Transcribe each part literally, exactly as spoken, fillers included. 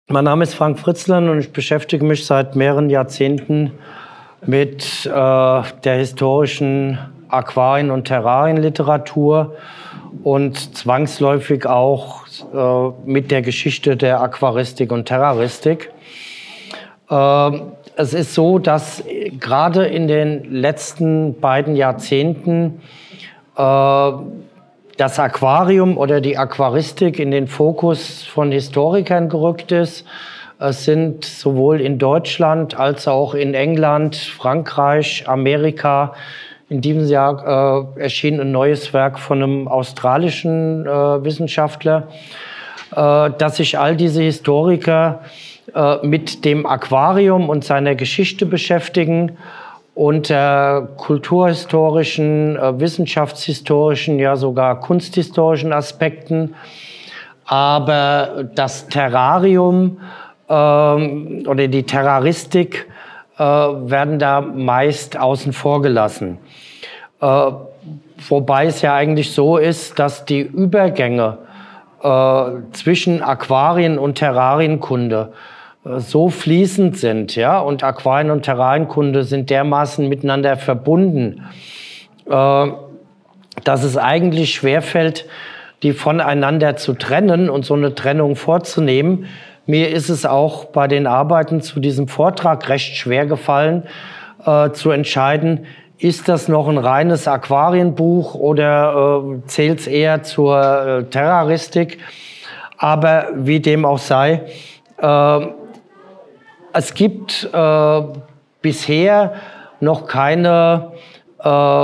Mein Name ist Frank Fritzlen und ich beschäftige mich seit mehreren Jahrzehnten mit äh, der historischen Aquarien- und Terrarienliteratur und zwangsläufig auch äh, mit der Geschichte der Aquaristik und Terraristik. Äh, es ist so, dass gerade in den letzten beiden Jahrzehnten äh, das Aquarium oder die Aquaristik in den Fokus von Historikern gerückt ist. Es sind sowohl in Deutschland als auch in England, Frankreich, Amerika in diesem Jahr äh, erschien ein neues Werk von einem australischen äh, Wissenschaftler, äh, dass sich all diese Historiker äh, mit dem Aquarium und seiner Geschichte beschäftigen, unter kulturhistorischen, äh, wissenschaftshistorischen, ja sogar kunsthistorischen Aspekten. Aber das Terrarium ähm, oder die Terraristik äh, werden da meist außen vor gelassen. Äh, wobei es ja eigentlich so ist, dass die Übergänge äh, zwischen Aquarien- und Terrarienkunde so fließend sind, ja, und Aquarien- und Terrarienkunde sind dermaßen miteinander verbunden, äh, dass es eigentlich schwerfällt, die voneinander zu trennen und so eine Trennung vorzunehmen. Mir ist es auch bei den Arbeiten zu diesem Vortrag recht schwer gefallen, äh, zu entscheiden, ist das noch ein reines Aquarienbuch oder äh, zählt es eher zur äh, Terraristik? Aber wie dem auch sei, äh, es gibt äh, bisher noch keine äh,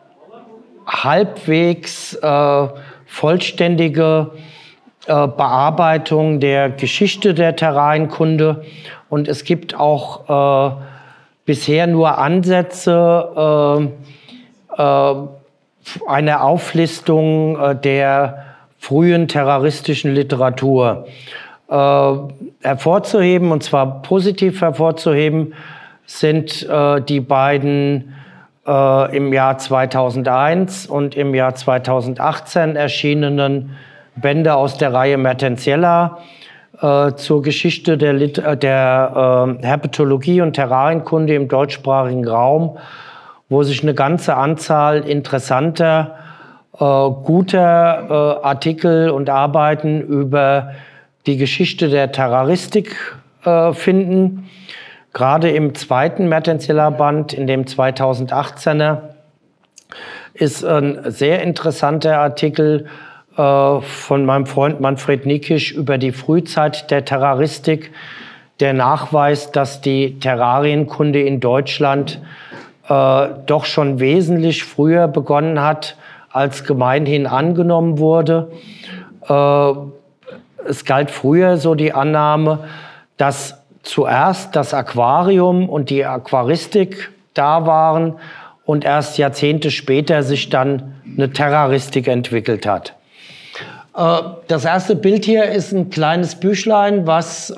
halbwegs äh, vollständige äh, Bearbeitung der Geschichte der Terrarienkunde und es gibt auch äh, bisher nur Ansätze äh, äh, einer Auflistung äh, der frühen terroristischen Literatur. Äh, hervorzuheben, und zwar positiv hervorzuheben, sind äh, die beiden äh, im Jahr zweitausendeins und im Jahr zweitausendachtzehn erschienenen Bände aus der Reihe Mertensiella äh, zur Geschichte der, Lit der äh, Herpetologie und Terrarienkunde im deutschsprachigen Raum, wo sich eine ganze Anzahl interessanter, äh, guter äh, Artikel und Arbeiten über die Geschichte der Terraristik äh, finden. Gerade im zweiten Mertensiella-Band, in dem zweitausendachtzehner, ist ein sehr interessanter Artikel äh, von meinem Freund Manfred Nikisch über die Frühzeit der Terraristik, der nachweist, dass die Terrarienkunde in Deutschland äh, doch schon wesentlich früher begonnen hat, als gemeinhin angenommen wurde. Äh, Es galt früher so die Annahme, dass zuerst das Aquarium und die Aquaristik da waren und erst Jahrzehnte später sich dann eine Terraristik entwickelt hat. Das erste Bild hier ist ein kleines Büchlein, was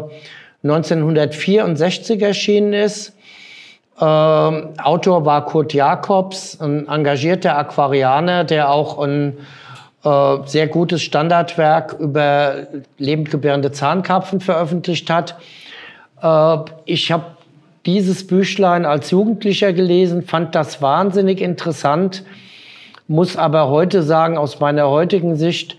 neunzehnhundertvierundsechzig erschienen ist. Autor war Kurt Jacobs, ein engagierter Aquarianer, der auch ein sehr gutes Standardwerk über lebendgebärende Zahnkarpfen veröffentlicht hat. Ich habe dieses Büchlein als Jugendlicher gelesen, fand das wahnsinnig interessant, muss aber heute sagen, aus meiner heutigen Sicht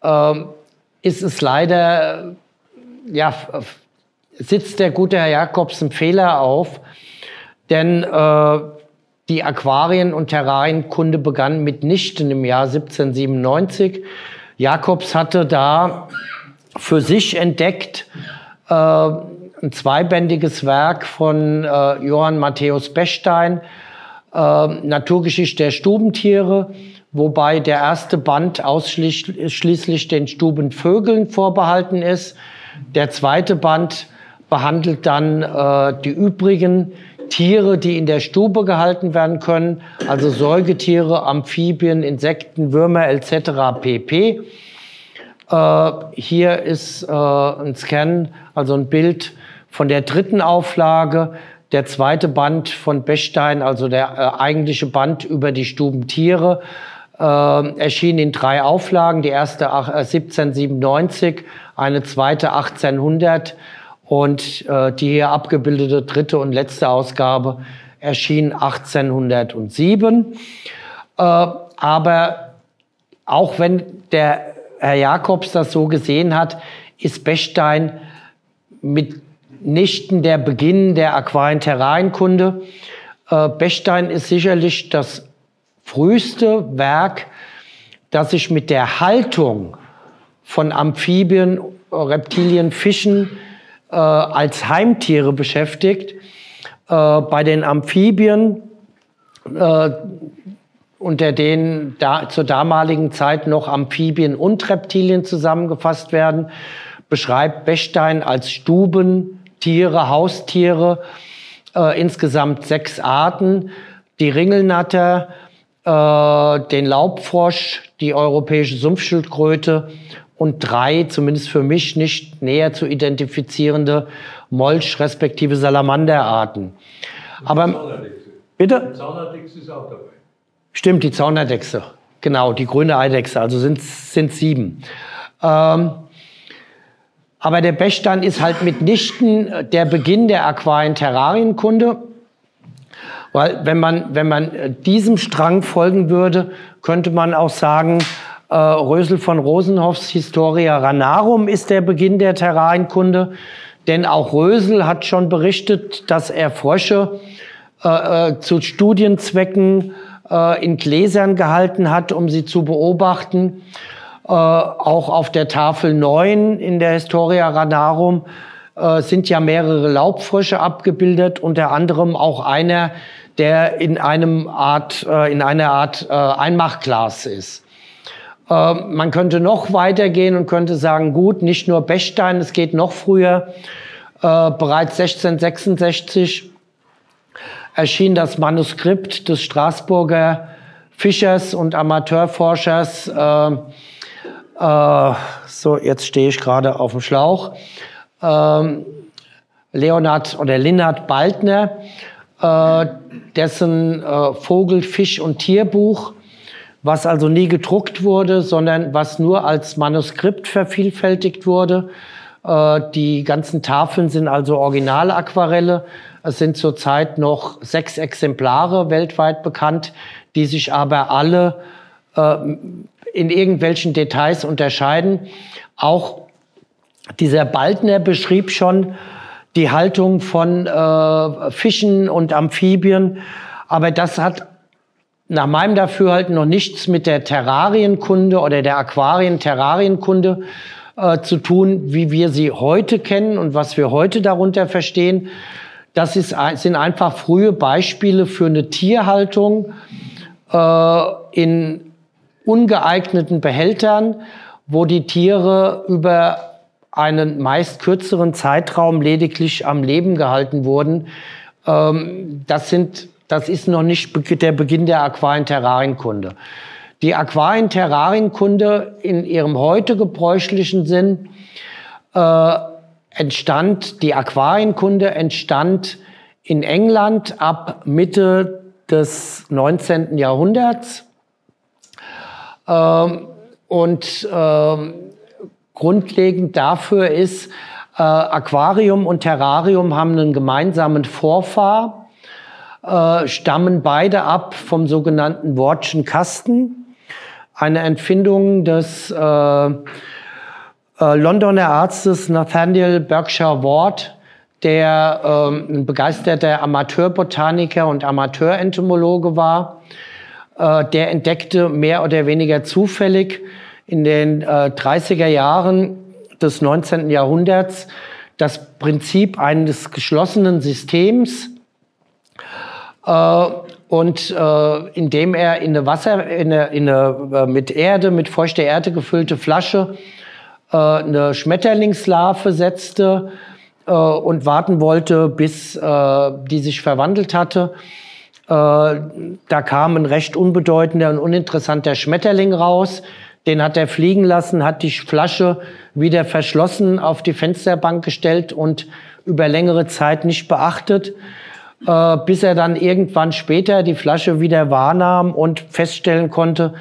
ist es leider, ja, sitzt der gute Herr Jacobs einen Fehler auf, denn die Aquarien- und Terrarienkunde begann mitnichten im Jahr siebzehnhundertsiebenundneunzig. Jacobs hatte da für sich entdeckt äh, ein zweibändiges Werk von äh, Johann Matthäus Bechstein, äh, Naturgeschichte der Stubentiere, wobei der erste Band ausschließlich den Stubenvögeln vorbehalten ist. Der zweite Band behandelt dann äh, die übrigen Tiere, die in der Stube gehalten werden können, also Säugetiere, Amphibien, Insekten, Würmer et cetera pp. Äh, hier ist äh, ein Scan, also ein Bild von der dritten Auflage. Der zweite Band von Bechstein, also der äh, eigentliche Band über die Stubentiere, äh, erschien in drei Auflagen. Die erste siebzehnhundertsiebenundneunzig, eine zweite achtzehnhundert und äh, die hier abgebildete dritte und letzte Ausgabe erschien achtzehnhundertsieben. Äh, aber auch wenn der Herr Jacobs das so gesehen hat, ist Bechstein mitnichten der Beginn der Aquarien-Terrarienkunde. Äh, Bechstein ist sicherlich das früheste Werk, das sich mit der Haltung von Amphibien, Reptilien, Fischen äh, als Heimtiere beschäftigt. Äh, bei den Amphibien, äh, unter denen da, zur damaligen Zeit noch Amphibien und Reptilien zusammengefasst werden, beschreibt Bechstein als Stubentiere, Haustiere, äh, insgesamt sechs Arten: die Ringelnatter, äh, den Laubfrosch, die europäische Sumpfschildkröte und drei, zumindest für mich nicht näher zu identifizierende Molch- respektive Salamanderarten. Aber bitte? Die Zaunerdechse ist auch dabei. Stimmt, die Zaunerdechse. Genau, die grüne Eidechse. Also sind sind sieben. Ähm, aber der Bechstein ist halt mitnichten der Beginn der Aquarien-Terrarienkunde. Weil wenn man, wenn man diesem Strang folgen würde, könnte man auch sagen, äh, Rösel von Rosenhoffs Historia Ranarum ist der Beginn der Terrarienkunde. Denn auch Rösel hat schon berichtet, dass er Frösche äh, äh, zu Studienzwecken äh, in Gläsern gehalten hat, um sie zu beobachten. Äh, auch auf der Tafel neun in der Historia Ranarum äh, sind ja mehrere Laubfrösche abgebildet, unter anderem auch einer, der in einem Art, äh, in einer Art äh, Einmachglas ist. Äh, man könnte noch weitergehen und könnte sagen, gut, nicht nur Bechstein, es geht noch früher. Äh, bereits sechzehnhundertsechsundsechzig erschien das Manuskript des Straßburger Fischers und Amateurforschers, äh, äh, so jetzt stehe ich gerade auf dem Schlauch, äh, Leonhard oder Linhard Baltner, äh, dessen äh, Vogel-, Fisch- und Tierbuch, was also nie gedruckt wurde, sondern was nur als Manuskript vervielfältigt wurde. Äh, die ganzen Tafeln sind also Originalaquarelle. Es sind zurzeit noch sechs Exemplare weltweit bekannt, die sich aber alle äh, in irgendwelchen Details unterscheiden. Auch dieser Baltner beschrieb schon die Haltung von äh, Fischen und Amphibien, aber das hat nach meinem Dafürhalten noch nichts mit der Terrarienkunde oder der Aquarien-Terrarienkunde äh, zu tun, wie wir sie heute kennen und was wir heute darunter verstehen. Das ist, sind einfach frühe Beispiele für eine Tierhaltung äh, in ungeeigneten Behältern, wo die Tiere über einen meist kürzeren Zeitraum lediglich am Leben gehalten wurden. Ähm, das sind, das ist noch nicht der Beginn der Aquarien-Terrarienkunde. Die Aquarien-Terrarienkunde in ihrem heute gebräuchlichen Sinn äh, entstand, die Aquarienkunde entstand in England ab Mitte des neunzehnten Jahrhunderts. Ähm, und ähm, grundlegend dafür ist, äh, Aquarium und Terrarium haben einen gemeinsamen Vorfahr, äh, stammen beide ab vom sogenannten Wardschen Kasten, eine Erfindung des äh, Äh, Londoner Arztes Nathaniel Berkshire Ward, der ähm, ein begeisterter Amateurbotaniker und Amateurentomologe war. Äh, der entdeckte mehr oder weniger zufällig in den äh, dreißiger Jahren des neunzehnten Jahrhunderts das Prinzip eines geschlossenen Systems, äh, und äh, indem er in eine Wasser, in eine, in eine äh, mit Erde, mit feuchter Erde gefüllte Flasche eine Schmetterlingslarve setzte äh, und warten wollte, bis äh, die sich verwandelt hatte. Äh, da kam ein recht unbedeutender und uninteressanter Schmetterling raus. Den hat er fliegen lassen, hat die Flasche wieder verschlossen, auf die Fensterbank gestellt und über längere Zeit nicht beachtet, äh, bis er dann irgendwann später die Flasche wieder wahrnahm und feststellen konnte,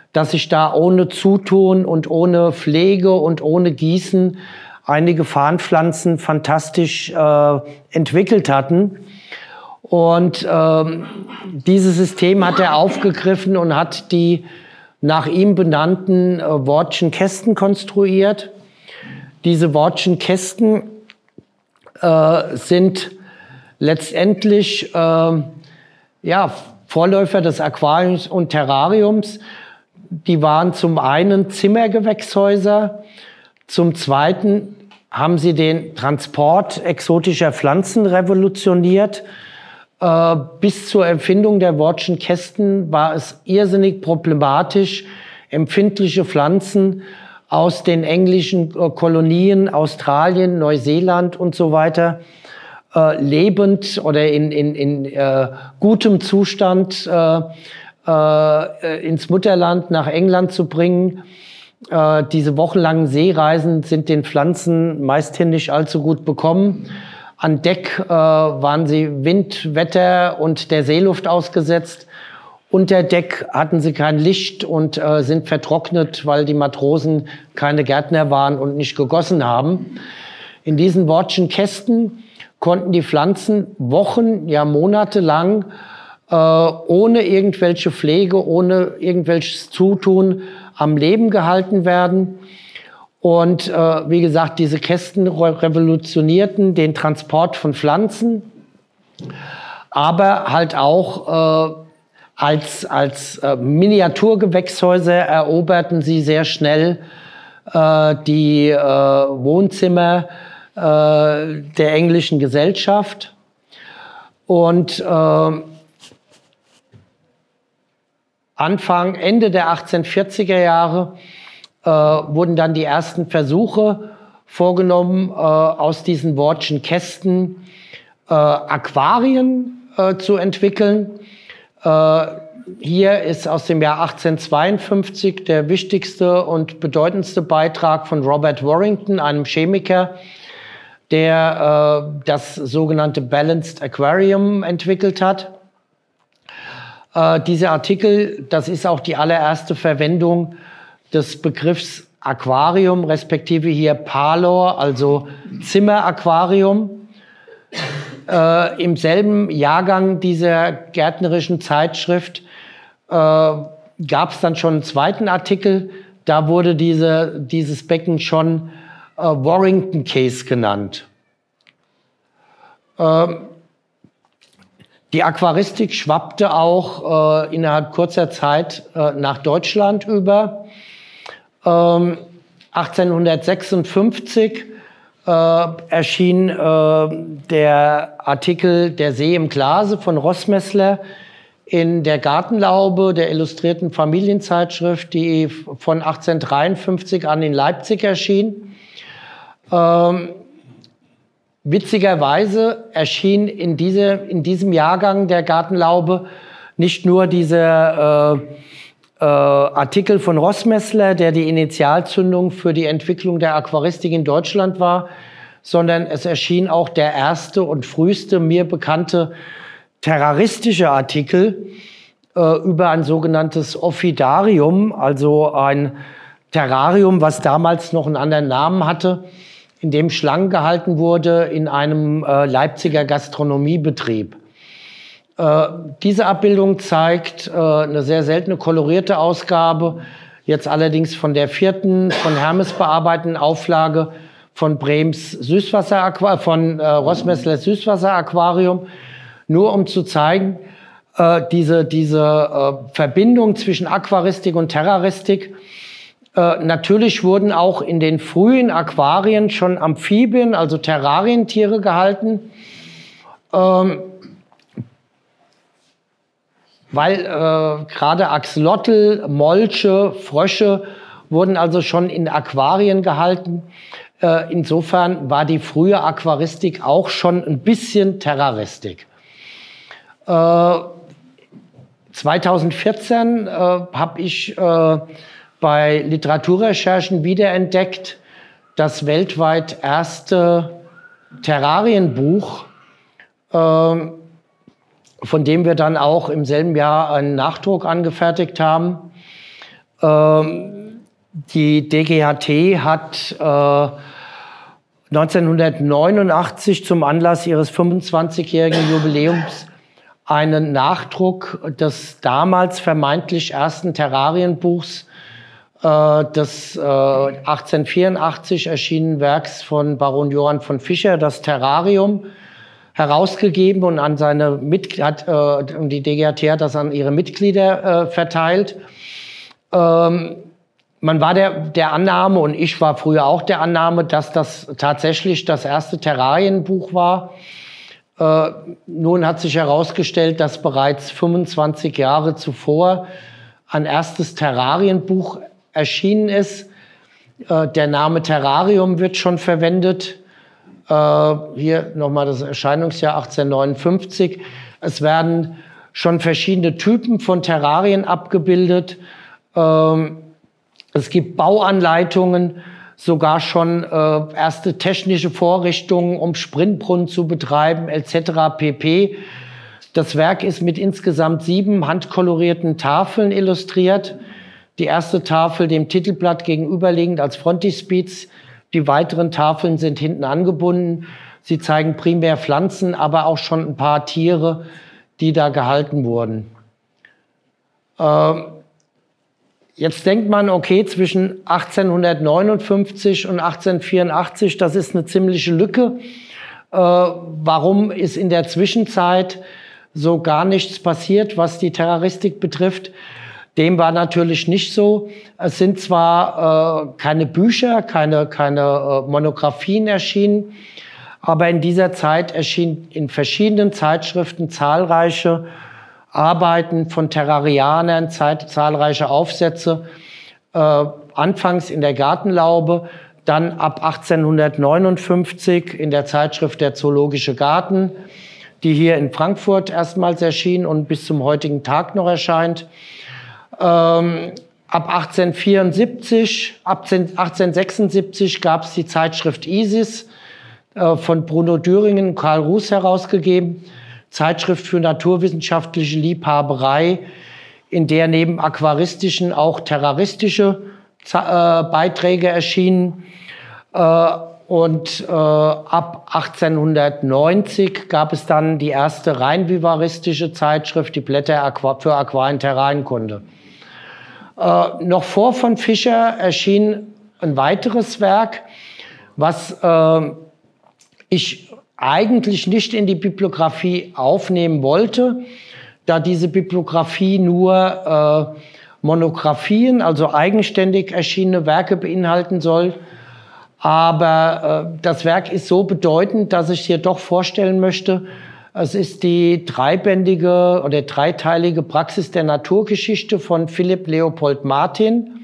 dass sich da ohne Zutun und ohne Pflege und ohne Gießen einige Farnpflanzen fantastisch äh, entwickelt hatten. Und ähm, dieses System hat er aufgegriffen und hat die nach ihm benannten äh, Wortschen Kästen konstruiert. Diese Wortschen Kästen äh, sind letztendlich äh, ja, Vorläufer des Aquariums und Terrariums. Die waren zum einen Zimmergewächshäuser, zum zweiten haben sie den Transport exotischer Pflanzen revolutioniert. Äh, bis zur Erfindung der Wortschen Kästen war es irrsinnig problematisch, empfindliche Pflanzen aus den englischen äh, Kolonien, Australien, Neuseeland und so weiter, äh, lebend oder in, in, in äh, gutem Zustand äh, äh, ins Mutterland nach England zu bringen. Äh, diese wochenlangen Seereisen sind den Pflanzen meisthin nicht allzu gut bekommen. An Deck äh, waren sie Wind, Wetter und der Seeluft ausgesetzt. Unter Deck hatten sie kein Licht und äh, sind vertrocknet, weil die Matrosen keine Gärtner waren und nicht gegossen haben. In diesen Wortschen Kästen konnten die Pflanzen Wochen, ja Monate lang äh, ohne irgendwelche Pflege, ohne irgendwelches Zutun am Leben gehalten werden. Und äh, wie gesagt, diese Kästen revolutionierten den Transport von Pflanzen, aber halt auch äh, als, als äh, Miniaturgewächshäuser eroberten sie sehr schnell äh, die äh, Wohnzimmer äh, der englischen Gesellschaft. Und äh, Anfang, Ende der achtzehnhundertvierziger Jahre äh, wurden dann die ersten Versuche vorgenommen, äh, aus diesen Wortschen Kästen äh, Aquarien äh, zu entwickeln. Äh, hier ist aus dem Jahr achtzehnhundertzweiundfünfzig der wichtigste und bedeutendste Beitrag von Robert Warrington, einem Chemiker, der äh, das sogenannte Balanced Aquarium entwickelt hat. Äh, dieser Artikel, das ist auch die allererste Verwendung des Begriffs Aquarium, respektive hier Parlor, also Zimmeraquarium. Äh, Im selben Jahrgang dieser gärtnerischen Zeitschrift äh, gab es dann schon einen zweiten Artikel. Da wurde diese, dieses Becken schon äh, Warrington Case genannt. Ähm, die Aquaristik schwappte auch äh, innerhalb kurzer Zeit äh, nach Deutschland über. Ähm, achtzehnhundertsechsundfünfzig äh, erschien äh, der Artikel Der See im Glase von Roßmäßler in der Gartenlaube der Illustrierten Familienzeitschrift, die von achtzehnhundertdreiundfünfzig an in Leipzig erschien. Ähm, witzigerweise erschien in, diese, in diesem Jahrgang der Gartenlaube nicht nur dieser äh, Äh, Artikel von Roßmäßler, der die Initialzündung für die Entwicklung der Aquaristik in Deutschland war, sondern es erschien auch der erste und früheste mir bekannte terraristische Artikel äh, über ein sogenanntes Ophidarium, also ein Terrarium, was damals noch einen anderen Namen hatte, in dem Schlangen gehalten wurde in einem äh, Leipziger Gastronomiebetrieb. Diese Abbildung zeigt äh, eine sehr seltene kolorierte Ausgabe, jetzt allerdings von der vierten von Hermes bearbeiteten Auflage von Brems Süßwasser, von äh, Roßmäßlers Süßwasseraquarium, nur um zu zeigen, äh, diese, diese äh, Verbindung zwischen Aquaristik und Terraristik. Äh, natürlich wurden auch in den frühen Aquarien schon Amphibien, also Terrarientiere gehalten. Ähm, Weil äh, gerade Axolotl, Molche, Frösche wurden also schon in Aquarien gehalten. Äh, insofern war die frühe Aquaristik auch schon ein bisschen Terraristik. Äh, zweitausendvierzehn äh, habe ich äh, bei Literaturrecherchen wiederentdeckt das weltweit erste Terrarienbuch, äh, von dem wir dann auch im selben Jahr einen Nachdruck angefertigt haben. Ähm, die D G H T hat äh, neunzehnhundertneunundachtzig zum Anlass ihres fünfundzwanzigjährigen Jubiläums einen Nachdruck des damals vermeintlich ersten Terrarienbuchs äh, des äh, achtzehnhundertvierundachtzig erschienenen Werks von Baron Johann von Fischer, das Terrarium, herausgegeben und an seine Mit hat, äh, die D G H T hat das an ihre Mitglieder äh, verteilt. Ähm, man war der, der Annahme, und ich war früher auch der Annahme, dass das tatsächlich das erste Terrarienbuch war. Äh, nun hat sich herausgestellt, dass bereits fünfundzwanzig Jahre zuvor ein erstes Terrarienbuch erschienen ist. Äh, der Name Terrarium wird schon verwendet. Äh, hier nochmal das Erscheinungsjahr achtzehnhundertneunundfünfzig. Es werden schon verschiedene Typen von Terrarien abgebildet. Ähm, es gibt Bauanleitungen, sogar schon äh, erste technische Vorrichtungen, um Sprintbrunnen zu betreiben, et cetera pp. Das Werk ist mit insgesamt sieben handkolorierten Tafeln illustriert. Die erste Tafel dem Titelblatt gegenüberliegend als Frontispiz. Die weiteren Tafeln sind hinten angebunden. Sie zeigen primär Pflanzen, aber auch schon ein paar Tiere, die da gehalten wurden. Ähm, Jetzt denkt man, okay, zwischen achtzehnhundertneunundfünfzig und achtzehnhundertvierundachtzig, das ist eine ziemliche Lücke. Äh, warum ist in der Zwischenzeit so gar nichts passiert, was die Terroristik betrifft? Dem war natürlich nicht so. Es sind zwar äh, keine Bücher, keine, keine äh, Monographien erschienen, aber in dieser Zeit erschienen in verschiedenen Zeitschriften zahlreiche Arbeiten von Terrarianern, zahlreiche Aufsätze, äh, anfangs in der Gartenlaube, dann ab achtzehnhundertneunundfünfzig in der Zeitschrift Der Zoologische Garten, die hier in Frankfurt erstmals erschien und bis zum heutigen Tag noch erscheint. Ähm, ab achtzehnhundertvierundsiebzig, ab achtzehnhundertsechsundsiebzig gab es die Zeitschrift Isis, äh, von Bruno Düringen und Karl Ruß herausgegeben. Zeitschrift für naturwissenschaftliche Liebhaberei, in der neben aquaristischen auch terroristische äh, Beiträge erschienen. Äh, und äh, ab achtzehnhundertneunzig gab es dann die erste rein vivaristische Zeitschrift, die Blätter Aqua für Aquarien-Terrarienkunde. Äh, noch vor von Fischer erschien ein weiteres Werk, was äh, ich eigentlich nicht in die Bibliografie aufnehmen wollte, da diese Bibliografie nur äh, Monographien, also eigenständig erschienene Werke beinhalten soll. Aber äh, das Werk ist so bedeutend, dass ich es hier doch vorstellen möchte. Es ist die dreibändige oder dreiteilige Praxis der Naturgeschichte von Philipp Leopold Martin,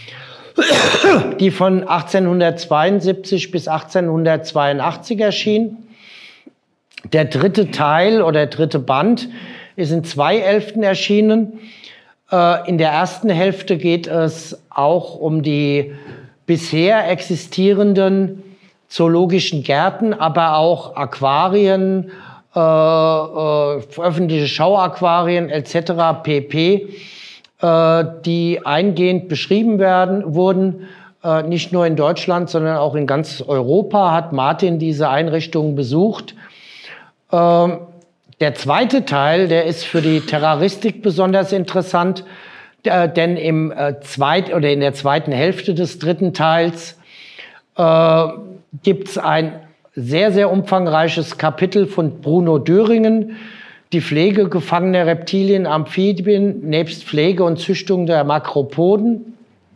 die von achtzehnhundertzweiundsiebzig bis achtzehnhundertzweiundachtzig erschien. Der dritte Teil oder dritte Band ist in zwei Hälften erschienen. In der ersten Hälfte geht es auch um die bisher existierenden zoologischen Gärten, aber auch Aquarien, äh, äh, öffentliche Schauaquarien et cetera pp., äh, die eingehend beschrieben werden, wurden. Äh, nicht nur in Deutschland, sondern auch in ganz Europa hat Martin diese Einrichtungen besucht. Ähm, der zweite Teil, der ist für die Terroristik besonders interessant, äh, denn im äh, zweit oder in der zweiten Hälfte des dritten Teils äh, gibt es ein sehr, sehr umfangreiches Kapitel von Bruno Düringen, die Pflege gefangener Reptilien, Amphibien, nebst Pflege und Züchtung der Makropoden.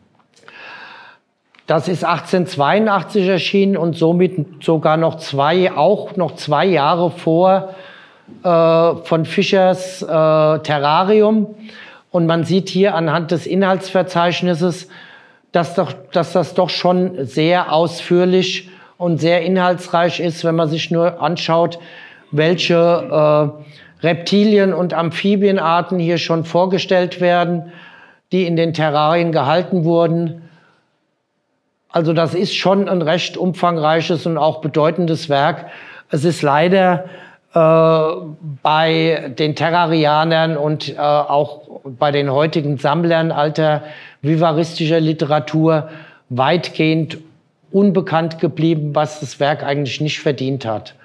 Das ist achtzehnhundertzweiundachtzig erschienen und somit sogar noch zwei, auch noch zwei Jahre vor äh, von Fischers äh, Terrarium. Und man sieht hier anhand des Inhaltsverzeichnisses, dass, doch, dass das doch schon sehr ausführlich und sehr inhaltsreich ist, wenn man sich nur anschaut, welche äh, Reptilien- und Amphibienarten hier schon vorgestellt werden, die in den Terrarien gehalten wurden. Also das ist schon ein recht umfangreiches und auch bedeutendes Werk. Es ist leider bei den Terrarianern und äh, auch bei den heutigen Sammlern alter vivaristischer Literatur weitgehend unbekannt geblieben, was das Werk eigentlich nicht verdient hat.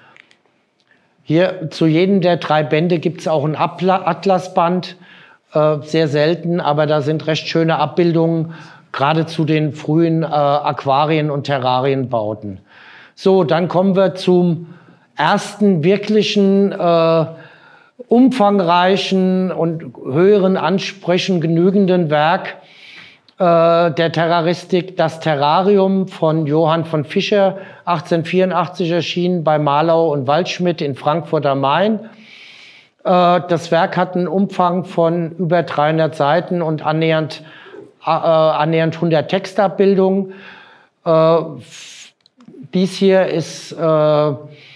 Hier zu jedem der drei Bände gibt es auch ein Atlasband, äh, sehr selten, aber da sind recht schöne Abbildungen, gerade zu den frühen äh, Aquarien- und Terrarienbauten. So, dann kommen wir zum ersten wirklichen, äh, umfangreichen und höheren Ansprüchen genügenden Werk äh, der Terraristik, das Terrarium von Johann von Fischer, achtzehnhundertvierundachtzig erschienen bei Marlau und Waldschmidt in Frankfurt am Main. Äh, das Werk hat einen Umfang von über dreihundert Seiten und annähernd, äh, annähernd hundert Textabbildungen. Äh, dies hier ist äh,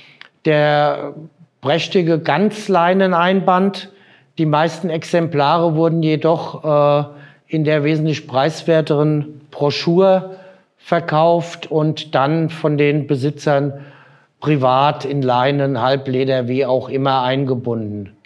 der prächtige Ganzleineneinband. Die meisten Exemplare wurden jedoch äh, in der wesentlich preiswerteren Broschur verkauft und dann von den Besitzern privat in Leinen, Halbleder, wie auch immer eingebunden.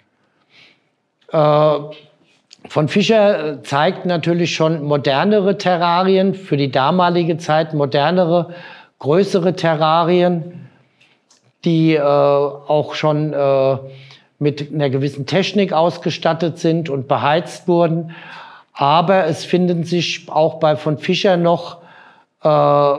Äh, von Fischer zeigt natürlich schon modernere Terrarien, für die damalige Zeit modernere, größere Terrarien, die äh, auch schon äh, mit einer gewissen Technik ausgestattet sind und beheizt wurden. Aber es finden sich auch bei von Fischer noch äh,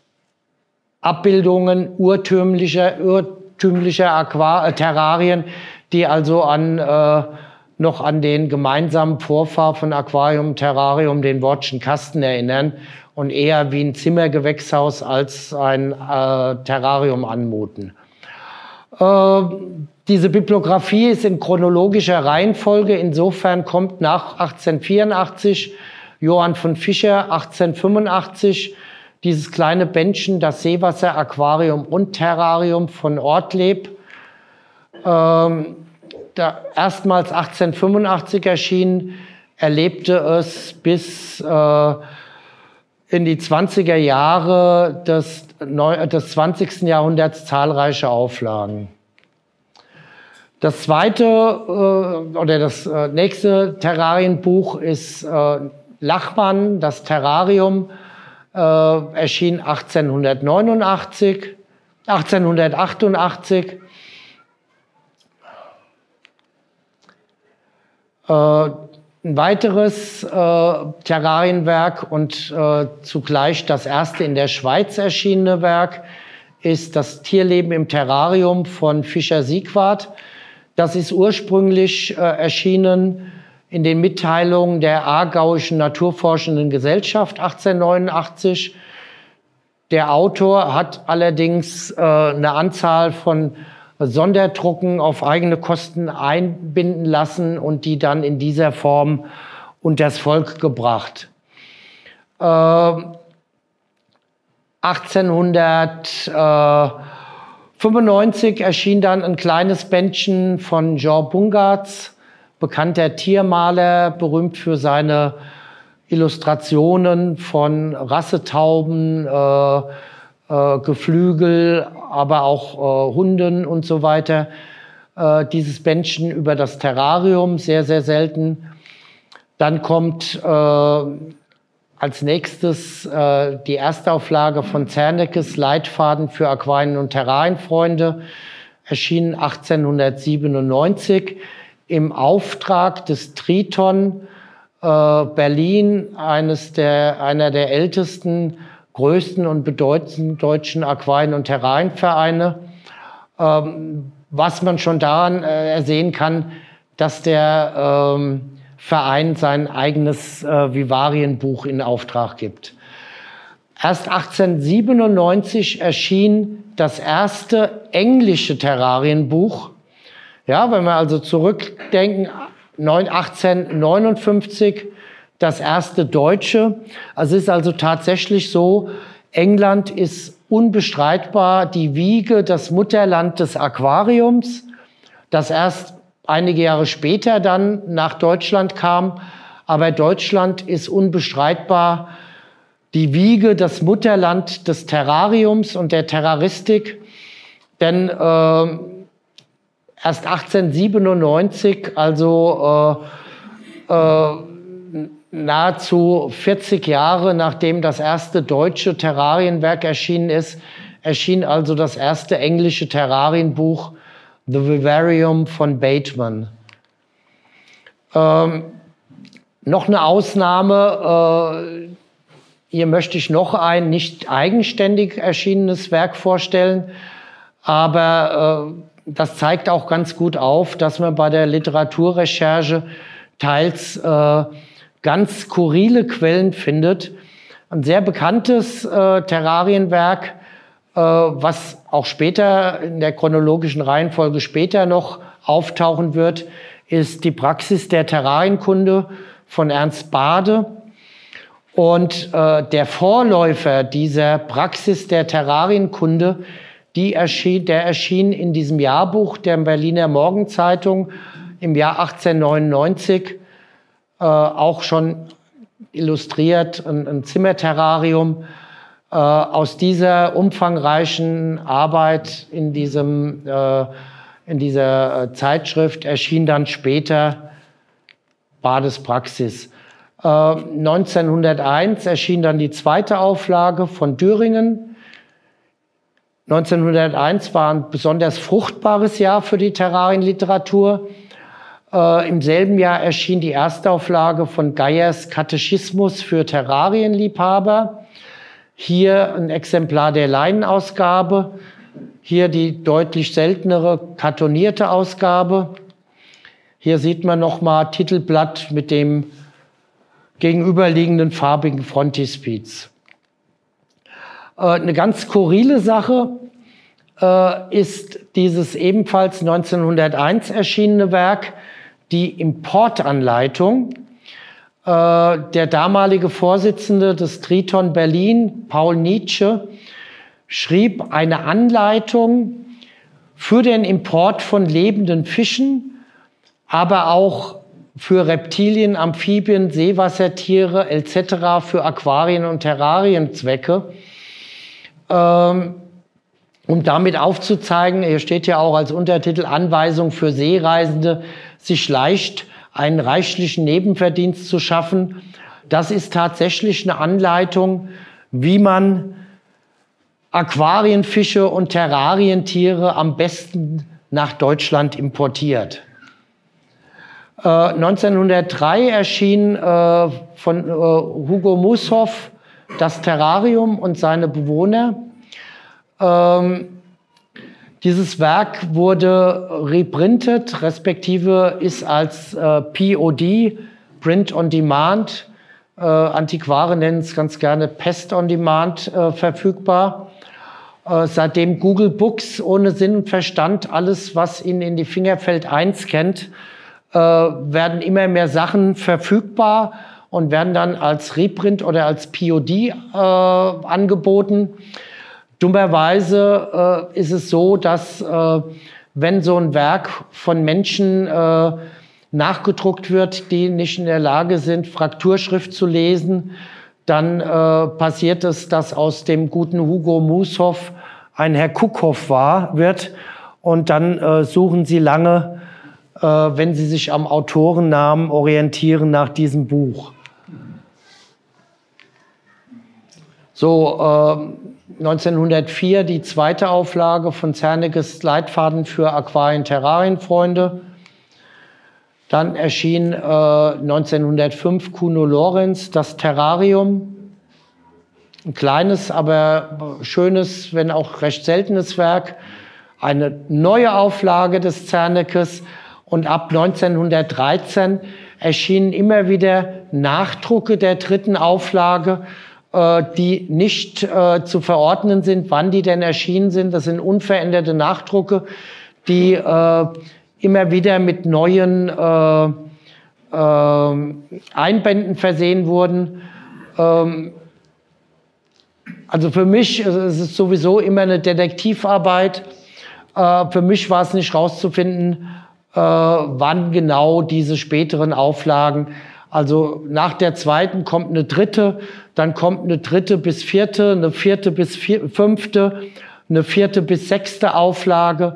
Abbildungen urtümlicher, urtümlicher Aqua- äh, Terrarien, die also an, äh, noch an den gemeinsamen Vorfahr von Aquarium und Terrarium, den Wortschen Kasten, erinnern und eher wie ein Zimmergewächshaus als ein äh, Terrarium anmuten. Äh, diese Bibliographie ist in chronologischer Reihenfolge. Insofern kommt nach achtzehnhundertvierundachtzig Johann von Fischer, achtzehnhundertfünfundachtzig, dieses kleine Bändchen, das Seewasser, Aquarium und Terrarium von Ortleb. Ähm, da erstmals achtzehnhundertfünfundachtzig erschienen, erlebte es bis äh, in die zwanziger Jahre des, des zwanzigsten Jahrhunderts zahlreiche Auflagen. Das zweite äh, oder das äh, nächste Terrarienbuch ist äh, Lachmann, das Terrarium, äh, erschien achtzehnhundertneunundachtzig, achtzehnhundertachtundachtzig. Äh, ein weiteres äh, Terrarienwerk und äh, zugleich das erste in der Schweiz erschienene Werk ist das Tierleben im Terrarium von Fischer-Sieghwart. Das ist ursprünglich äh, erschienen in den Mitteilungen der Aargauischen Naturforschenden Gesellschaft achtzehnhundertneunundachtzig. Der Autor hat allerdings äh, eine Anzahl von Sonderdrucken auf eigene Kosten einbinden lassen und die dann in dieser Form unters Volk gebracht. Äh, achtzehnhundertfünfundneunzig erschien dann ein kleines Bändchen von Jean Bungartz, bekannter Tiermaler, berühmt für seine Illustrationen von Rassetauben, äh, äh, Geflügel, aber auch äh, Hunden und so weiter. Äh, dieses Bändchen über das Terrarium, sehr, sehr selten. Dann kommt äh, als nächstes äh, die Erstauflage von Zernekes Leitfaden für Aquarien- und Terrarienfreunde, erschienen achtzehnhundertsiebenundneunzig im Auftrag des Triton äh, Berlin, eines der, einer der ältesten, größten und bedeutendsten deutschen Aquarien- und Terrarienvereine. Ähm, was man schon daran äh, ersehen kann, dass der ähm, Verein sein eigenes äh, Vivarienbuch in Auftrag gibt. Erst achtzehnhundertsiebenundneunzig erschien das erste englische Terrarienbuch. Ja, wenn wir also zurückdenken, achtzehnhundertneunundfünfzig das erste deutsche. Also es ist also tatsächlich so, England ist unbestreitbar die Wiege, das Mutterland des Aquariums, das erst einige Jahre später dann nach Deutschland kam. Aber Deutschland ist unbestreitbar die Wiege, das Mutterland des Terrariums und der Terraristik. Denn äh, erst achtzehnhundertsiebenundneunzig, also äh, äh, nahezu vierzig Jahre nachdem das erste deutsche Terrarienwerk erschienen ist, erschien also das erste englische Terrarienbuch The Vivarium von Bateman. Ähm, noch eine Ausnahme, äh, hier möchte ich noch ein nicht eigenständig erschienenes Werk vorstellen, aber äh, das zeigt auch ganz gut auf, dass man bei der Literaturrecherche teils äh, ganz skurrile Quellen findet. Ein sehr bekanntes äh, Terrarienwerk, äh, was auch später in der chronologischen Reihenfolge später noch auftauchen wird, ist die Praxis der Terrarienkunde von Ernst Bade. Und äh, der Vorläufer dieser Praxis der Terrarienkunde, die erschien, der erschien in diesem Jahrbuch der Berliner Morgenzeitung im Jahr achtzehnhundertneunundneunzig, äh, auch schon illustriert, ein, ein Zimmerterrarium. Äh, aus dieser umfangreichen Arbeit in, diesem, äh, in dieser Zeitschrift erschien dann später Bades Praxis. Äh, neunzehnhunderteins erschien dann die zweite Auflage von Düringen. neunzehnhunderteins war ein besonders fruchtbares Jahr für die Terrarienliteratur. Äh, Im selben Jahr erschien die Erstauflage von Geyers Katechismus für Terrarienliebhaber. Hier ein Exemplar der Leinenausgabe, hier die deutlich seltenere kartonierte Ausgabe. Hier sieht man nochmal Titelblatt mit dem gegenüberliegenden farbigen Frontispiz. Äh, eine ganz skurrile Sache äh, ist dieses ebenfalls neunzehnhunderteins erschienene Werk, die Importanleitung. Äh, der damalige Vorsitzende des Triton Berlin, Paul Nietzsche, schrieb eine Anleitung für den Import von lebenden Fischen, aber auch für Reptilien, Amphibien, Seewassertiere et cetera, für Aquarien- und Terrarienzwecke, ähm, um damit aufzuzeigen, hier steht ja auch als Untertitel Anweisung für Seereisende, sich leicht einen reichlichen Nebenverdienst zu schaffen. Das ist tatsächlich eine Anleitung, wie man Aquarienfische und Terrarientiere am besten nach Deutschland importiert. Äh, neunzehnhundertdrei erschien äh, von äh, Hugo Mushoff das Terrarium und seine Bewohner. Ähm, dieses Werk wurde reprintet, respektive ist als äh, P O D, Print on Demand, äh, Antiquare nennen es ganz gerne Pest on Demand, äh, verfügbar. Äh, seitdem Google Books ohne Sinn und Verstand alles, was ihnen in die Finger fällt, einscannt, äh, werden immer mehr Sachen verfügbar und werden dann als Reprint oder als P O D äh, angeboten. Dummerweise äh, ist es so, dass äh, wenn so ein Werk von Menschen äh, nachgedruckt wird, die nicht in der Lage sind, Frakturschrift zu lesen, dann äh, passiert es, dass aus dem guten Hugo Mushoff ein Herr Kuckhoff war, wird. Und dann äh, suchen sie lange, äh, wenn sie sich am Autorennamen orientieren, nach diesem Buch. So, äh, neunzehnhundertvier die zweite Auflage von Zernekes Leitfaden für Aquarien-Terrarienfreunde. Dann erschien äh, neunzehnhundertfünf Kuno Lorenz das Terrarium. Ein kleines, aber schönes, wenn auch recht seltenes Werk. Eine neue Auflage des Zernekes. Und ab neunzehnhundertdreizehn erschienen immer wieder Nachdrucke der dritten Auflage, die nicht äh, zu verordnen sind, wann die denn erschienen sind. Das sind unveränderte Nachdrucke, die äh, immer wieder mit neuen äh, äh, Einbänden versehen wurden. Ähm, also für mich es ist sowieso immer eine Detektivarbeit. Äh, für mich war es nicht rauszufinden, äh, wann genau diese späteren Auflagen. Also nach der zweiten kommt eine dritte, dann kommt eine dritte bis vierte, eine vierte bis vier, fünfte, eine vierte bis sechste Auflage.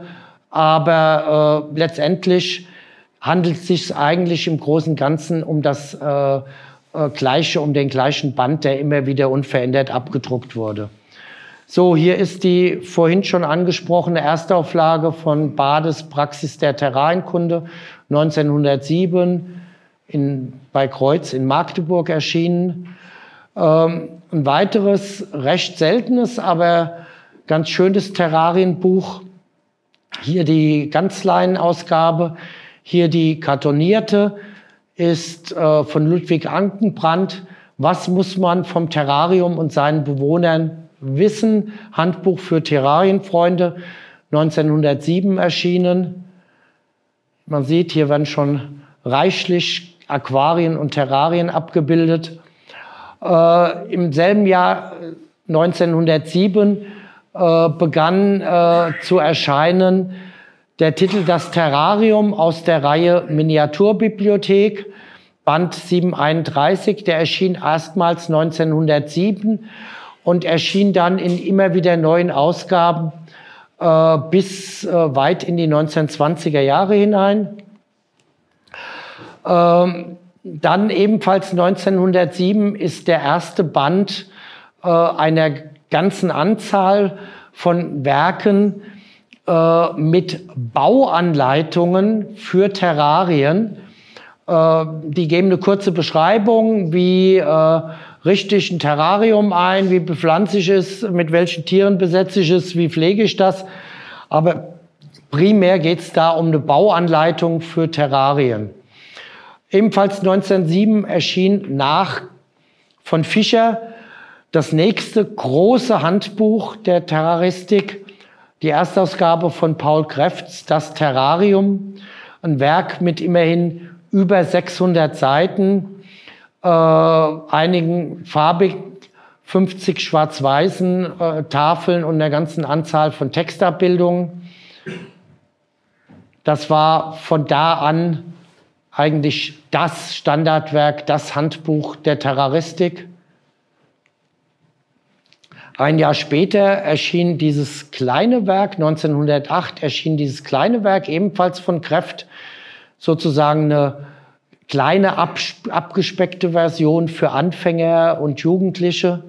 aber äh, letztendlich handelt es sich eigentlich im Großen und Ganzen um das äh, äh, gleiche, um den gleichen Band, der immer wieder unverändert abgedruckt wurde. So, hier ist die vorhin schon angesprochene Erstauflage von Bades Praxis der Terrarienkunde neunzehnhundertsieben in, bei Kreuz in Magdeburg erschienen. Ähm, ein weiteres, recht seltenes, aber ganz schönes Terrarienbuch. Hier die Ganzleienausgabe, hier die kartonierte, ist äh, von Ludwig Ankenbrand. Was muss man vom Terrarium und seinen Bewohnern wissen? Handbuch für Terrarienfreunde, neunzehnhundertsieben erschienen. Man sieht, hier werden schon reichlich Aquarien und Terrarien abgebildet. Äh, Im selben Jahr neunzehnhundertsieben äh, begann äh, zu erscheinen der Titel Das Terrarium aus der Reihe Miniaturbibliothek, Band siebenhunderteinunddreißig, der erschien erstmals neunzehnhundertsieben und erschien dann in immer wieder neuen Ausgaben äh, bis äh, weit in die neunzehnhundertzwanziger Jahre hinein. Ähm, dann ebenfalls neunzehnhundertsieben ist der erste Band äh, einer ganzen Anzahl von Werken äh, mit Bauanleitungen für Terrarien. Äh, die geben eine kurze Beschreibung, wie äh, richte ich ein Terrarium ein, wie bepflanze ich es, mit welchen Tieren besetze ich es, wie pflege ich das. Aber primär geht es da um eine Bauanleitung für Terrarien. Ebenfalls neunzehnhundertsieben erschien nach von Fischer das nächste große Handbuch der Terraristik, die Erstausgabe von Paul Krefts, Das Terrarium, ein Werk mit immerhin über sechshundert Seiten, äh, einigen farbigen, fünfzig schwarz-weißen äh, Tafeln und einer ganzen Anzahl von Textabbildungen. Das war von da an eigentlich das Standardwerk, das Handbuch der Terraristik. Ein Jahr später erschien dieses kleine Werk, neunzehnhundertacht erschien dieses kleine Werk, ebenfalls von Kreft, sozusagen eine kleine, abgespeckte Version für Anfänger und Jugendliche.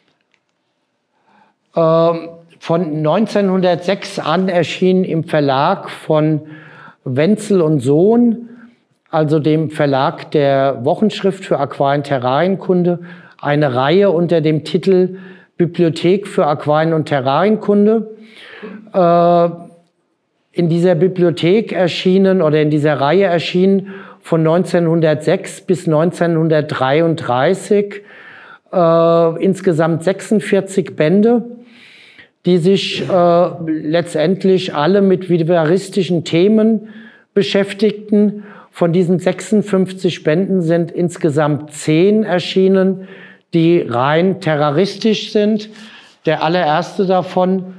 Ähm, von neunzehnhundertsechs an erschien im Verlag von Wenzel und Sohn, also dem Verlag der Wochenschrift für Aquarien-Terrarienkunde, eine Reihe unter dem Titel Bibliothek für Aquarien- und Terrarienkunde. Äh, in dieser Bibliothek erschienen oder in dieser Reihe erschienen von neunzehnhundertsechs bis neunzehnhundertdreiunddreißig äh, insgesamt sechsundvierzig Bände, die sich äh, letztendlich alle mit vivaristischen Themen beschäftigten. Von diesen sechsundfünfzig Bänden sind insgesamt zehn erschienen, die rein terraristisch sind. Der allererste davon,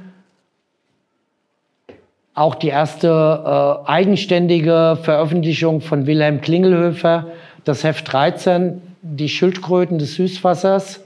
auch die erste äh, eigenständige Veröffentlichung von Wilhelm Klingelhofer, das Heft dreizehn, Die Schildkröten des Süßwassers.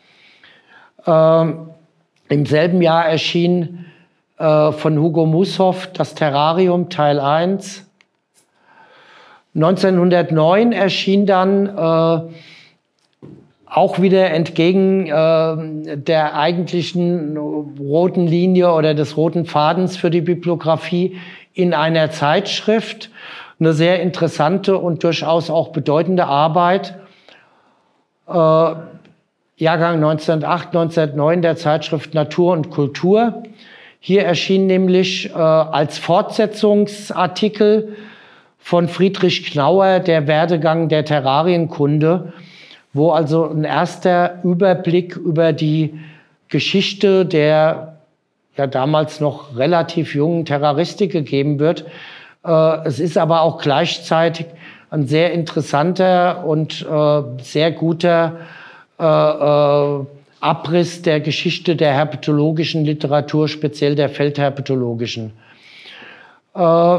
Ähm, Im selben Jahr erschien äh, von Hugo Mushoff Das Terrarium Teil eins. neunzehnhundertneun erschien dann äh, auch wieder entgegen äh, der eigentlichen roten Linie oder des roten Fadens für die Bibliografie in einer Zeitschrift eine sehr interessante und durchaus auch bedeutende Arbeit. Äh, Jahrgang neunzehnhundertacht, neunzehnhundertneun der Zeitschrift Natur und Kultur. Hier erschien nämlich äh, als Fortsetzungsartikel von Friedrich Knauer der Werdegang der Terrarienkunde, wo also ein erster Überblick über die Geschichte der ja damals noch relativ jungen Terraristik gegeben wird. Äh, es ist aber auch gleichzeitig ein sehr interessanter und äh, sehr guter äh, äh, Abriss der Geschichte der herpetologischen Literatur, speziell der feldherpetologischen. Äh,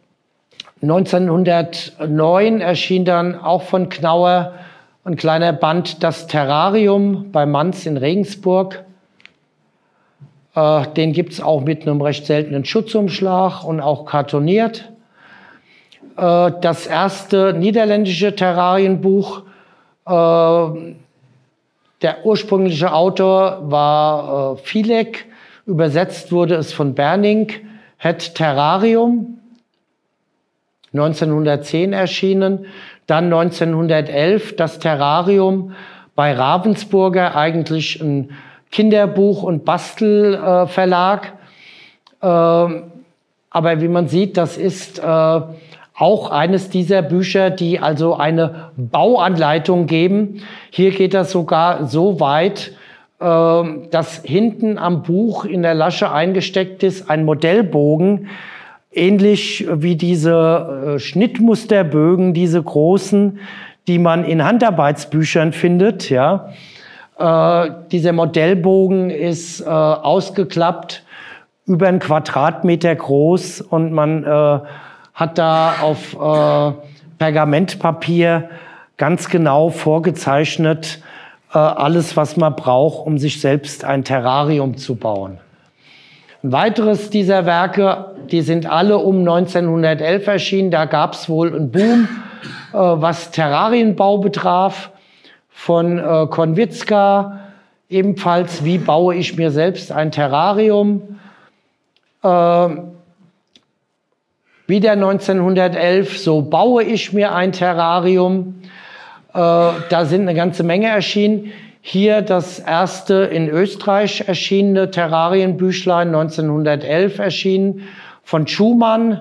neunzehnhundertneun erschien dann auch von Knauer ein kleiner Band Das Terrarium bei Manz in Regensburg. Äh, den gibt es auch mit einem recht seltenen Schutzumschlag und auch kartoniert. Äh, das erste niederländische Terrarienbuch, äh, der ursprüngliche Autor war äh, Vielek, übersetzt wurde es von Berning, Het Terrarium, neunzehnhundertzehn erschienen, dann neunzehnhundertelf das Terrarium bei Ravensburger, eigentlich ein Kinderbuch- und Bastelverlag. Äh, äh, aber wie man sieht, das ist äh, auch eines dieser Bücher, die also eine Bauanleitung geben. Hier geht das sogar so weit, äh, dass hinten am Buch in der Lasche eingesteckt ist ein Modellbogen, ähnlich wie diese äh, Schnittmusterbögen, diese großen, die man in Handarbeitsbüchern findet. Ja. Äh, dieser Modellbogen ist äh, ausgeklappt, über einen Quadratmeter groß, und man äh, hat da auf äh, Pergamentpapier ganz genau vorgezeichnet äh, alles, was man braucht, um sich selbst ein Terrarium zu bauen. Ein weiteres dieser Werke, die sind alle um neunzehnhundertelf erschienen. Da gab es wohl einen Boom, äh, was Terrarienbau betraf, von äh, Konvitzka, ebenfalls Wie baue ich mir selbst ein Terrarium. Äh, wieder neunzehnhundertelf, So baue ich mir ein Terrarium. Äh, da sind eine ganze Menge erschienen. Hier das erste in Österreich erschienene Terrarienbüchlein, neunzehnhundertelf erschienen, von Schumann.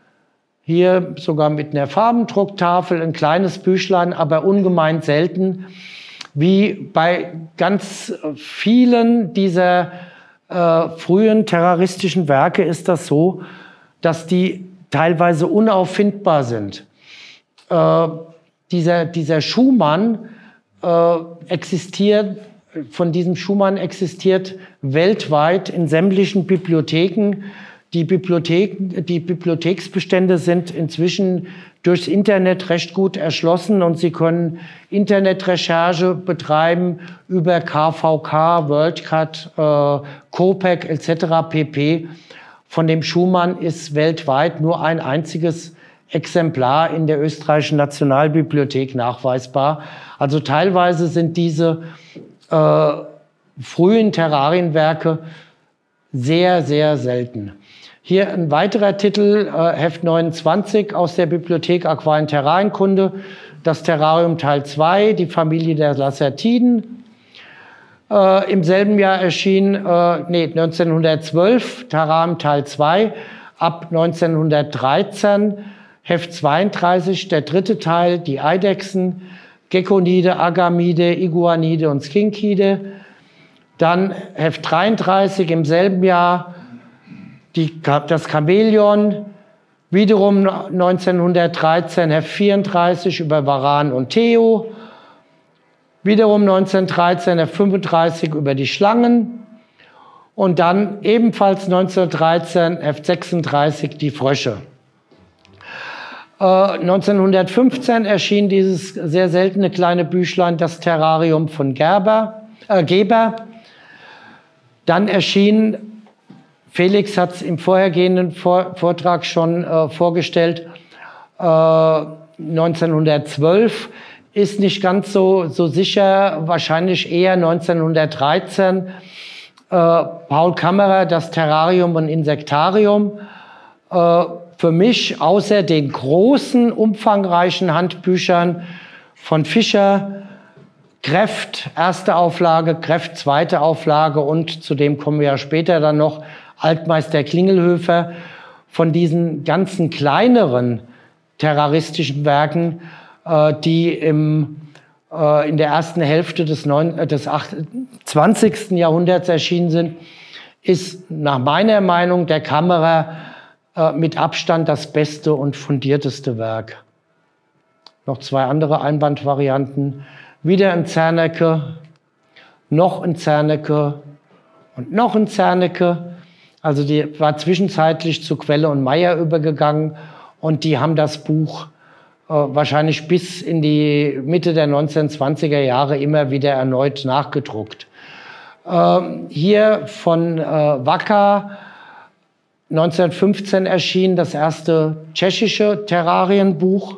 Hier sogar mit einer Farbendrucktafel, ein kleines Büchlein, aber ungemein selten. Wie bei ganz vielen dieser äh, frühen terroristischen Werke ist das so, dass die teilweise unauffindbar sind. Äh, dieser, dieser Schumann äh, existiert, von diesem Schumann existiert weltweit in sämtlichen Bibliotheken. Die Bibliotheken, die Bibliotheksbestände sind inzwischen durchs Internet recht gut erschlossen, und Sie können Internetrecherche betreiben über K V K, WorldCat, äh, Kopek et cetera pp. Von dem Schumann ist weltweit nur ein einziges Exemplar in der österreichischen Nationalbibliothek nachweisbar. Also teilweise sind diese äh, frühen Terrarienwerke sehr, sehr selten. Hier ein weiterer Titel, äh, Heft neunundzwanzig aus der Bibliothek Aquarien Terrarienkunde, das Terrarium Teil zwei, die Familie der Lacertiden. Äh, Im selben Jahr erschien, äh, nee, neunzehnhundertzwölf, Terrarium Teil zwei, ab neunzehnhundertdreizehn, Heft zweiunddreißig, der dritte Teil, die Eidechsen, Gekonide, Agamide, Iguanide und Skinkide. Dann Heft dreiunddreißig im selben Jahr, die, das Chamäleon, wiederum neunzehnhundertdreizehn, Heft vierunddreißig über Varan und Theo, wiederum neunzehnhundertdreizehn, Heft fünfunddreißig über die Schlangen, und dann ebenfalls neunzehnhundertdreizehn, Heft sechsunddreißig, die Frösche. Äh, neunzehnhundertfünfzehn erschien dieses sehr seltene kleine Büchlein, das Terrarium von Gerber, äh, Geber. Dann erschien, Felix hat es im vorhergehenden Vor Vortrag schon äh, vorgestellt, äh, neunzehnhundertzwölf, ist nicht ganz so, so sicher, wahrscheinlich eher neunzehnhundertdreizehn, äh, Paul Kammerer, das Terrarium und Insektarium. Äh, für mich, außer den großen, umfangreichen Handbüchern von Fischer, Krefft, erste Auflage, Krefft, zweite Auflage, und zu dem kommen wir ja später dann noch, Altmeister Klingelhöfer, von diesen ganzen kleineren terroristischen Werken, äh, die im, äh, in der ersten Hälfte des, neun, äh, des zwanzigsten Jahrhunderts erschienen sind, ist nach meiner Meinung der Kammerer äh, mit Abstand das beste und fundierteste Werk. Noch zwei andere Einbandvarianten. Wieder ein Zernecke, noch ein Zernecke und noch ein Zernecke. Also die war zwischenzeitlich zu Quelle und Meyer übergegangen, und die haben das Buch äh, wahrscheinlich bis in die Mitte der neunzehnhundertzwanziger Jahre immer wieder erneut nachgedruckt. Ähm, hier von äh, Wacker neunzehnhundertfünfzehn erschien das erste tschechische Terrarienbuch.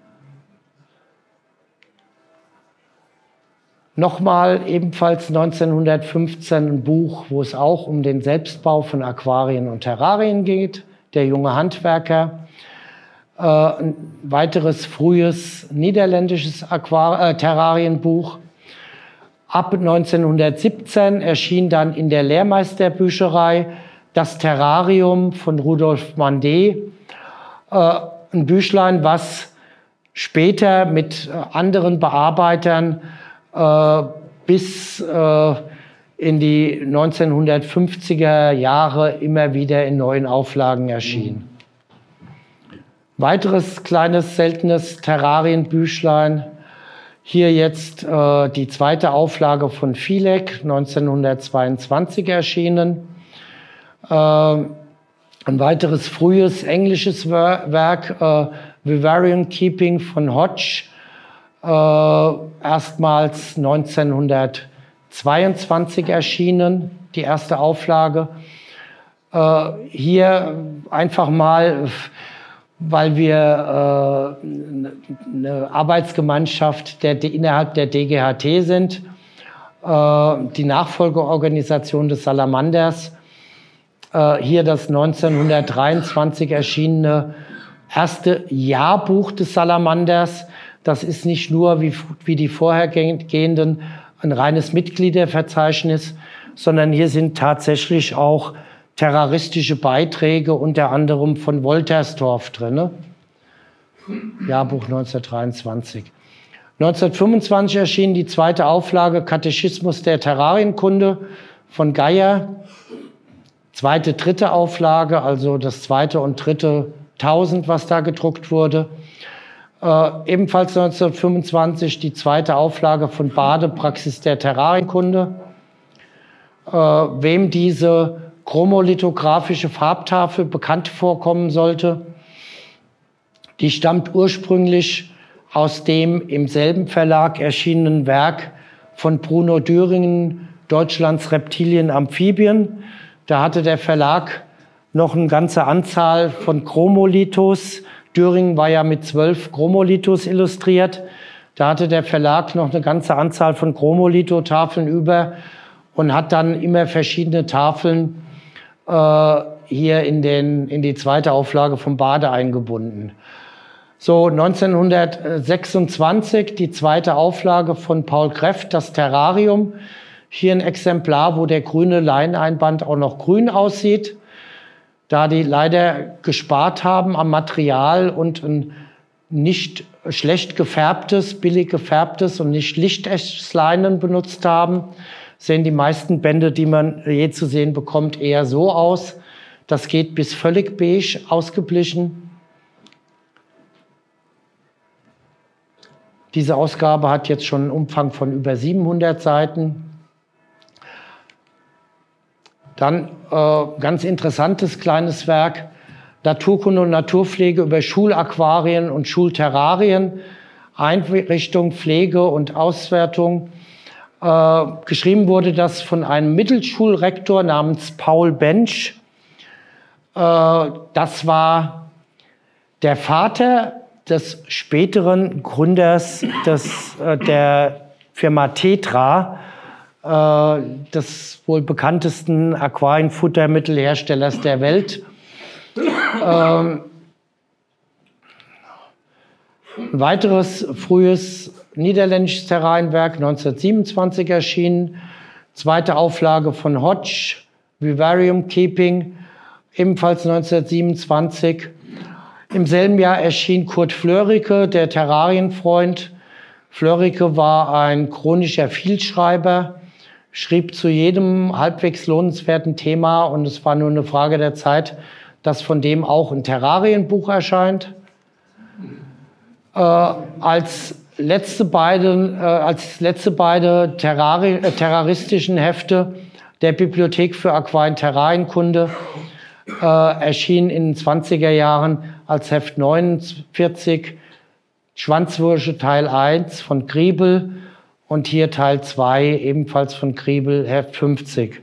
Nochmal ebenfalls neunzehnhundertfünfzehn ein Buch, wo es auch um den Selbstbau von Aquarien und Terrarien geht, Der junge Handwerker. Äh, ein weiteres frühes niederländisches Aquar äh, Terrarienbuch. Ab neunzehnhundertsiebzehn erschien dann in der Lehrmeisterbücherei Das Terrarium von Rudolf Mandet, äh, ein Büchlein, was später mit äh, anderen Bearbeitern äh, bis äh, in die neunzehnhundertfünfziger Jahre immer wieder in neuen Auflagen erschien. Weiteres kleines, seltenes Terrarienbüchlein. Hier jetzt äh, die zweite Auflage von Fileck, neunzehnhundertzweiundzwanzig erschienen. Äh, ein weiteres frühes englisches Werk, äh, Vivarium Keeping von Hodge, äh, erstmals neunzehnhundertzweiundzwanzig erschienen, die erste Auflage. Äh, hier einfach mal, weil wir äh, eine Arbeitsgemeinschaft der, die innerhalb der D G H T sind, äh, die Nachfolgeorganisation des Salamanders. Äh, hier das neunzehnhundertdreiundzwanzig erschienene erste Jahrbuch des Salamanders. Das ist nicht nur wie, wie die vorhergehenden ein reines Mitgliederverzeichnis, sondern hier sind tatsächlich auch terroristische Beiträge, unter anderem von Wolterstorff drin. Jahrbuch neunzehnhundertdreiundzwanzig. neunzehnhundertfünfundzwanzig erschien die zweite Auflage Katechismus der Terrarienkunde von Geier. Zweite, dritte Auflage, also das zweite und dritte Tausend, was da gedruckt wurde. Äh, ebenfalls neunzehnhundertfünfundzwanzig die zweite Auflage von Bade, Praxis der Terrarienkunde. Äh, wem diese chromolithographische Farbtafel bekannt vorkommen sollte, die stammt ursprünglich aus dem im selben Verlag erschienenen Werk von Bruno Düringen, Deutschlands Reptilien, Amphibien. Da hatte der Verlag noch eine ganze Anzahl von Chromolithos. Düringen war ja mit zwölf Chromolithos illustriert. Da hatte der Verlag noch eine ganze Anzahl von Chromolithotafeln über und hat dann immer verschiedene Tafeln äh, hier in, den, in die zweite Auflage vom Bade eingebunden. So, neunzehnhundertsechsundzwanzig die zweite Auflage von Paul Krefft, das Terrarium. Hier ein Exemplar, wo der grüne Leineinband auch noch grün aussieht. Da die leider gespart haben am Material und ein nicht schlecht gefärbtes, billig gefärbtes und nicht lichtechtes Leinen benutzt haben, sehen die meisten Bände, die man je zu sehen bekommt, eher so aus. Das geht bis völlig beige, ausgeblichen. Diese Ausgabe hat jetzt schon einen Umfang von über siebenhundert Seiten. Dann äh, ganz interessantes kleines Werk, Naturkunde und Naturpflege über Schulaquarien und Schulterrarien, Einrichtung, Pflege und Auswertung. Äh, geschrieben wurde das von einem Mittelschulrektor namens Paul Bench. Äh, das war der Vater des späteren Gründers des, äh, der Firma Tetra, äh, des wohl bekanntesten Aquarienfuttermittelherstellers der Welt. Ähm, ein weiteres frühes niederländisches Terrarienwerk, neunzehnhundertsiebenundzwanzig erschienen. Zweite Auflage von Hodge, Vivarium Keeping, ebenfalls neunzehnhundertsiebenundzwanzig. Im selben Jahr erschien Kurt Flörike, der Terrarienfreund. Flörike war ein chronischer Vielschreiber, schrieb zu jedem halbwegs lohnenswerten Thema und es war nur eine Frage der Zeit, dass von dem auch ein Terrarienbuch erscheint. Äh, als letzte beide, äh, als letzte beide Terrari äh, terroristischen Hefte der Bibliothek für Aquarien-Terrarienkunde äh, erschienen in den zwanziger Jahren als Heft neunundvierzig Schwanzwursche Teil eins von Griebel Und hier Teil zwei, ebenfalls von Griebel, Heft fünfzig.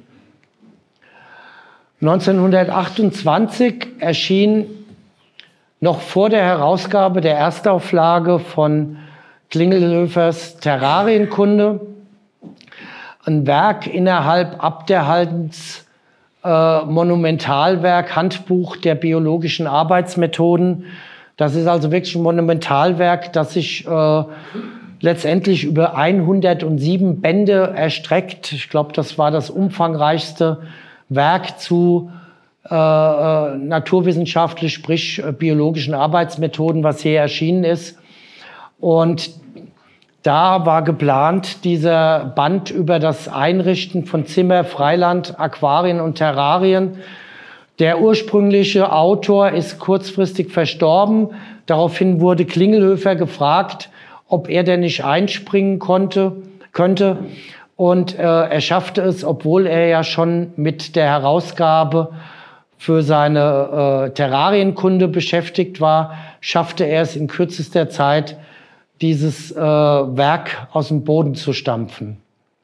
neunzehnhundertachtundzwanzig erschien noch vor der Herausgabe der Erstauflage von Klingelhöfers Terrarienkunde ein Werk innerhalb Abderhaldens äh, Monumentalwerk, Handbuch der biologischen Arbeitsmethoden. Das ist also wirklich ein Monumentalwerk, das sich äh, letztendlich über hundertsieben Bände erstreckt. Ich glaube, das war das umfangreichste Werk zu äh, naturwissenschaftlich, sprich äh, biologischen Arbeitsmethoden, was je erschienen ist. Und da war geplant, dieser Band über das Einrichten von Zimmer, Freiland, Aquarien und Terrarien. Der ursprüngliche Autor ist kurzfristig verstorben. Daraufhin wurde Klingelhöfer gefragt, ob er denn nicht einspringen konnte, könnte. Und äh, er schaffte es, obwohl er ja schon mit der Herausgabe für seine äh, Terrarienkunde beschäftigt war, schaffte er es in kürzester Zeit, dieses äh, Werk aus dem Boden zu stampfen.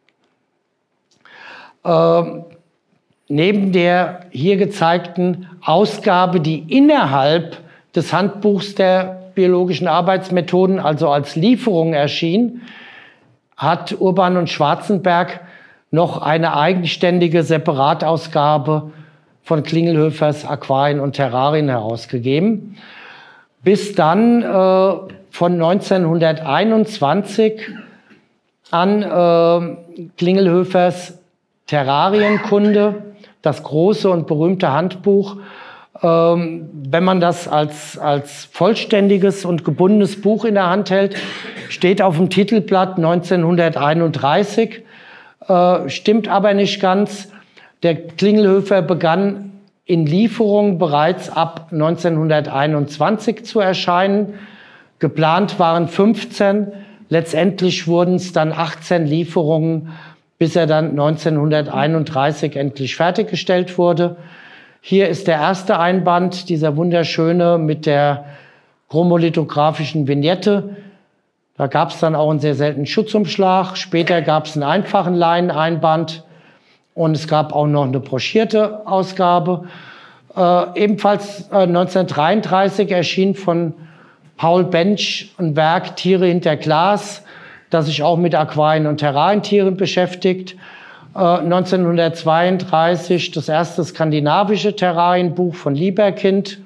Äh, neben der hier gezeigten Ausgabe, die innerhalb des Handbuchs der biologischen Arbeitsmethoden, also als Lieferung erschien, hat Urban und Schwarzenberg noch eine eigenständige Separatausgabe von Klingelhöfers Aquarien und Terrarien herausgegeben. Bis dann äh, von neunzehnhunderteinundzwanzig an äh, Klingelhöfers Terrarienkunde, das große und berühmte Handbuch. Ähm, wenn man das als, als vollständiges und gebundenes Buch in der Hand hält, steht auf dem Titelblatt neunzehnhunderteinunddreißig, äh, stimmt aber nicht ganz. Der Klingelhöfer begann in Lieferung bereits ab neunzehnhunderteinundzwanzig zu erscheinen. Geplant waren fünfzehn, letztendlich wurden es dann achtzehn Lieferungen, bis er dann neunzehnhunderteinunddreißig endlich fertiggestellt wurde. Hier ist der erste Einband, dieser wunderschöne mit der chromolithografischen Vignette. Da gab es dann auch einen sehr seltenen Schutzumschlag. Später gab es einen einfachen Leineneinband und es gab auch noch eine broschierte Ausgabe. Äh, ebenfalls äh, neunzehnhundertdreiunddreißig erschien von Paul Bench ein Werk Tiere hinter Glas, das sich auch mit Aquarien und Terrarientieren beschäftigt. Äh, neunzehnhundertzweiunddreißig das erste skandinavische Terrarienbuch von Lieberkind.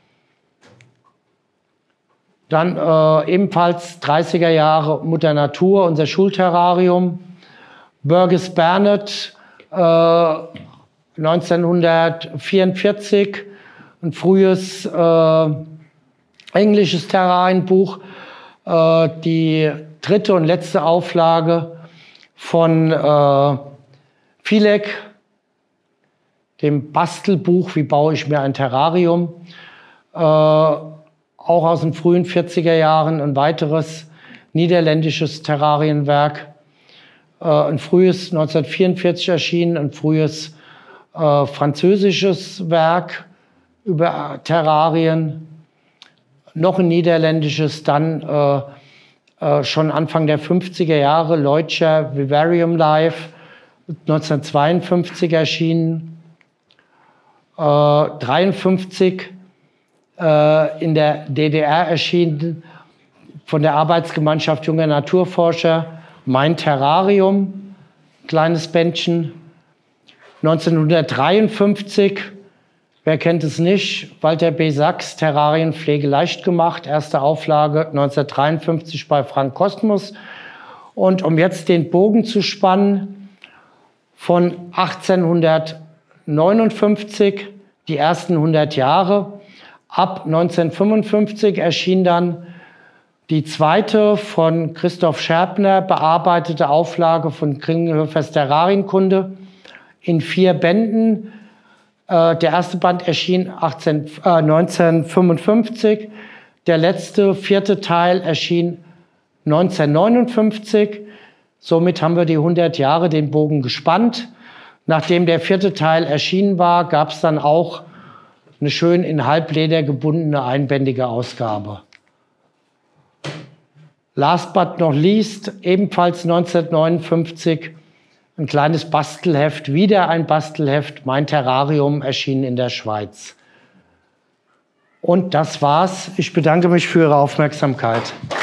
Dann äh, ebenfalls dreißiger Jahre Mutter Natur, unser Schulterrarium. Burgess Bernard, äh, neunzehnhundertvierundvierzig, ein frühes äh, englisches Terrarienbuch, äh, die dritte und letzte Auflage von äh, Filek, dem Bastelbuch Wie baue ich mir ein Terrarium, äh, auch aus den frühen vierziger Jahren ein weiteres niederländisches Terrarienwerk, äh, ein frühes neunzehnhundertvierundvierzig erschienen, ein frühes äh, französisches Werk über Terrarien, noch ein niederländisches, dann äh, äh, schon Anfang der fünfziger Jahre Leutscher Vivarium Life, neunzehnhundertzweiundfünfzig erschienen, äh, dreiundfünfzig äh, in der D D R erschienen, von der Arbeitsgemeinschaft junger Naturforscher, Mein Terrarium, kleines Bändchen, neunzehnhundertdreiundfünfzig, wer kennt es nicht, Walter B. Sachs, Terrarienpflege leicht gemacht, erste Auflage neunzehnhundertdreiundfünfzig bei Frank Kosmos. Und um jetzt den Bogen zu spannen, von achtzehnhundertneunundfünfzig, die ersten hundert Jahre, ab neunzehnhundertfünfundfünfzig erschien dann die zweite von Christoph Scherbner bearbeitete Auflage von Klingelhöfers Terrarienkunde in vier Bänden. Äh, der erste Band erschien achtzehn, äh, neunzehnhundertfünfundfünfzig, der letzte, vierte Teil erschien neunzehnhundertneunundfünfzig. Somit haben wir die hundert Jahre den Bogen gespannt. Nachdem der vierte Teil erschienen war, gab es dann auch eine schön in Halbleder gebundene einbändige Ausgabe. Last but not least, ebenfalls neunzehnhundertneunundfünfzig, ein kleines Bastelheft, wieder ein Bastelheft, Mein Terrarium, erschienen in der Schweiz. Und das war's. Ich bedanke mich für Ihre Aufmerksamkeit.